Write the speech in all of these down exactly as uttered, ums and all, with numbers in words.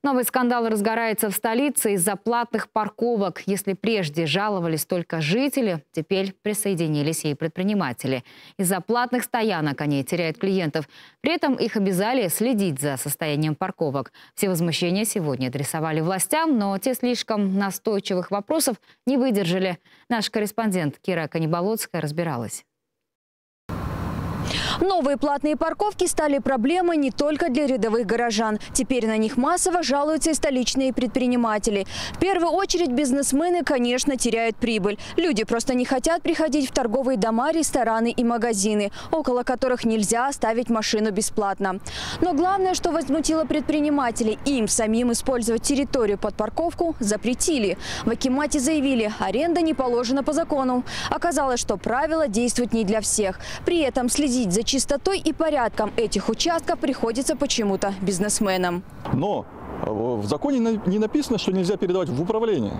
Новый скандал разгорается в столице из-за платных парковок. Если прежде жаловались только жители, теперь присоединились и предприниматели. Из-за платных стоянок они теряют клиентов. При этом их обязали следить за состоянием парковок. Все возмущения сегодня адресовали властям, но те слишком настойчивых вопросов не выдержали. Наш корреспондент Кира Каниболоцкая разбиралась. Новые платные парковки стали проблемой не только для рядовых горожан. Теперь на них массово жалуются и столичные предприниматели. В первую очередь бизнесмены, конечно, теряют прибыль. Люди просто не хотят приходить в торговые дома, рестораны и магазины, около которых нельзя оставить машину бесплатно. Но главное, что возмутило предпринимателей, им самим использовать территорию под парковку запретили. В акимате заявили, аренда не положена по закону. Оказалось, что правила действуют не для всех. При этом следить за чистотой и порядком этих участков приходится почему-то бизнесменам. Но в законе не написано, что нельзя передавать в управление.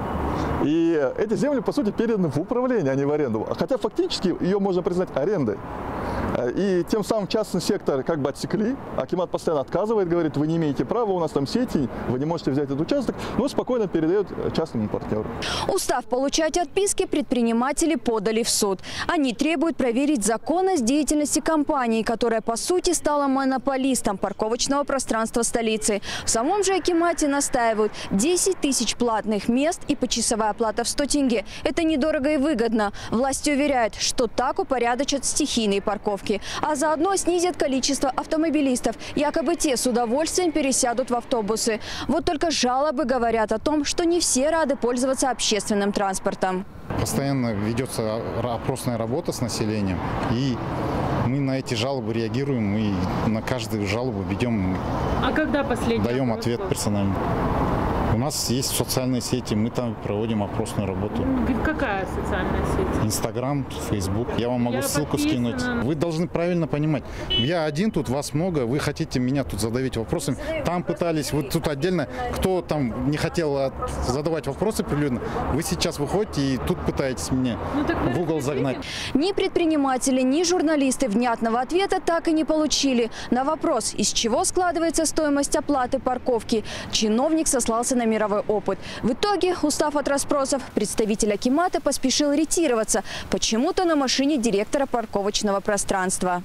И эти земли, по сути, переданы в управление, а не в аренду. Хотя фактически ее можно признать арендой. И тем самым частный сектор как бы отсекли. Акимат постоянно отказывает, говорит, вы не имеете права, у нас там сети, вы не можете взять этот участок, но спокойно передает частному партнеру. Устав получать отписки, предприниматели подали в суд. Они требуют проверить законность деятельности компании, которая по сути стала монополистом парковочного пространства столицы. В самом же акимате настаивают десять тысяч платных мест и почасовая оплата в сто тенге. Это недорого и выгодно. Власти уверяют, что так упорядочат стихийные парковки. А заодно снизят количество автомобилистов. Якобы те с удовольствием пересядут в автобусы. Вот только жалобы говорят о том, что не все рады пользоваться общественным транспортом. Постоянно ведется опросная работа с населением. И мы на эти жалобы реагируем. И на каждую жалобу ведем, а когда последний даем опрос ответ был? персонально. У нас есть социальные сети, мы там проводим опросную работу. Какая социальная сеть? Инстаграм, Фейсбук. Я вам могу Я ссылку подписана. скинуть. Вы должны правильно понимать. Я один тут, вас много, вы хотите меня тут задавить вопросами. Там пытались, вот тут отдельно, кто там не хотел задавать вопросы прилюдно, вы сейчас выходите и тут пытаетесь меня ну, в угол загнать. Ни предприниматели, ни журналисты внятного ответа так и не получили. На вопрос, из чего складывается стоимость оплаты парковки, чиновник сослался на мировой опыт. В итоге, устав от расспросов, представитель акимата поспешил ретироваться. Почему-то на машине директора парковочного пространства.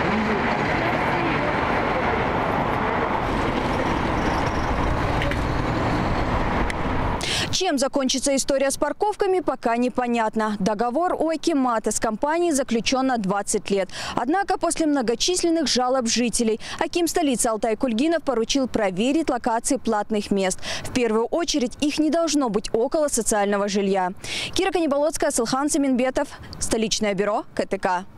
Чем закончится история с парковками, пока непонятно. Договор у акимата с компанией заключен на двадцать лет. Однако после многочисленных жалоб жителей аким столицы Алтай Кульгинов поручил проверить локации платных мест. В первую очередь их не должно быть около социального жилья. Кира Каниболоцкая, Асылхан Семенбетов, столичное бюро ка тэ ка.